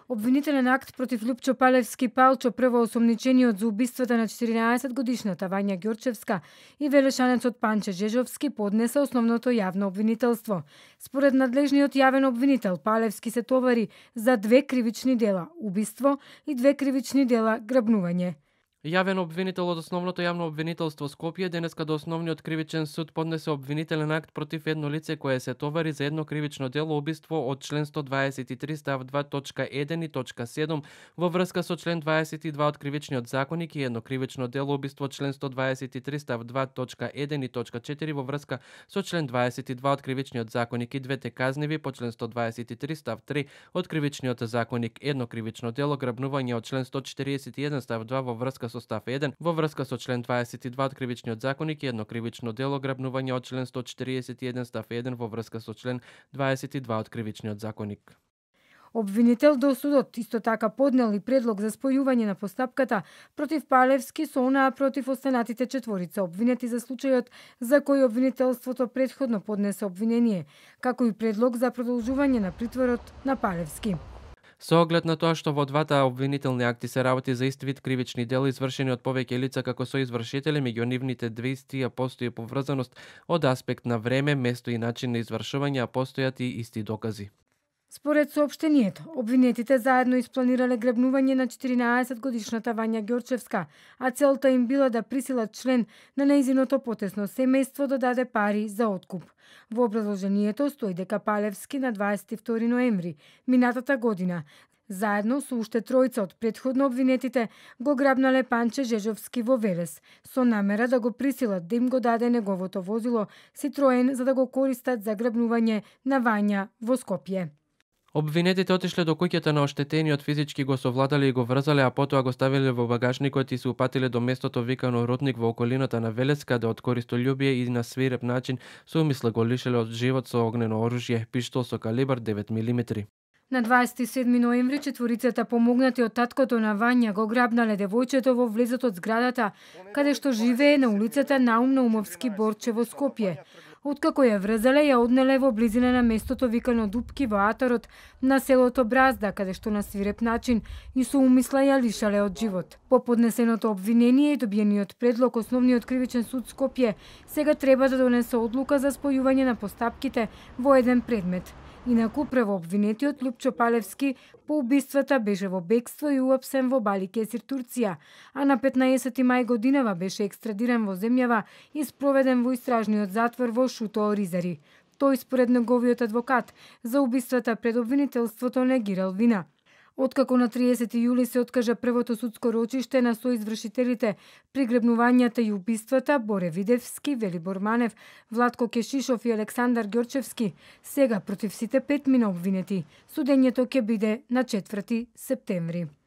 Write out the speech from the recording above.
Обвинителен акт против Лјупчо Палевски Палчо, прво осомничениот за убиствата на 14-годишната Вања Ѓорчевска и велешанецот Панче Жежовски, поднесе основното јавно обвинителство. Според надлежниот јавен обвинител, Палевски се товари за 2 кривични дела – убиство и 2 кривични дела – грабнување. Јавен обвинител од основното јавно обвинителство Скопје денеска до основниот кривичен суд поднесе обвинителен акт против едно лице кое се товари за едно кривично дело убиство од член 123 став 2 точка 1 и точка 7 во врска со член 22 од кривичниот законник и едно кривично дело убиство од член 123 став 2 точка 1 и точка 4 во врска со член 22 од кривичниот законник и двете казниви по член 123 став 3 од кривичниот законник, едно кривично дело грабнување од член 141 став 2 во врска со став 1 во врска со член 22 од кривичниот законник и едно кривично дело грабнување од член 141 став 1 во врска со член 22 од кривичниот законник. Обвинител до судот исто така поднел и предлог за спојување на постапката против Палевски со онаа против останатите четворица обвинети за случајот за кој обвинителството претходно поднесе обвинение, како и предлог за продолжување на притворот на Палевски. Со оглед на тоа што во двата обвинителни акти се работи за ист вид кривични дела извршени од повеќе лица како соизвршители, меѓу нивните две постои поврзаност од аспект на време, место и начин на извршување, а постојат и исти докази. Според соопштението, обвинетите заедно испланирале грабнување на 14-годишната Вања Ѓорчевска, а целта им била да присилат член на нејзиното потесно семејство да даде пари за откуп. Во образложението стои дека Палевски на 22 ноември минатата година заедно со уште тројца од претходно обвинетите го грабнале Панче Жежовски во Велес, со намера да го присилат да им го даде неговото возило Ситроен за да го користат за грабнување на Вања во Скопје. Обвинетите отишле до куќата на оштетениот, физички го совладале и го врзале, а потоа го ставиле во багажникот и се упатиле до местото викано Рудник во околината на Велес, каде од користолјубие и на свиреп начин со умисла го лишеле од живот со огнено оружје, пиштол со калибар 9 мм. На 27 ноември четворицата помогнати од таткото на Вања го грабнале девојчето во влезот од зградата, каде што живее на улицата Наум Наумовски Борче во Скопје. Откако ја врзале, ја однеле во близина на местото викано Дупки во атарот на селото Бразда, каде што на свиреп начин и со умисла ја лишале од живот. По поднесеното обвинение и добиениот предлог, основниот кривичен суд Скопје сега треба да донесе одлука за спојување на постапките во еден предмет. Инаку првообвинетиот Лјупчо Палевски по убиствата беше во бегство и уапсен во Баликесир, Турција, а на 15 мај годинава беше екстрадиран во земјава и спроведен во истражниот затвор во Шуто Оризари. Тој според неговиот адвокат за убиствата пред обвинителството негирал вина. Откако на 30 јули се откажа првото судско рочиште на соизвршителите при грабнувањата и убиствата Боре Видевски, Велибор Манев, Владко Кешишов и Александар Ѓорчевски, сега против сите 5 обвинети. Судењето ќе биде на 4 септември.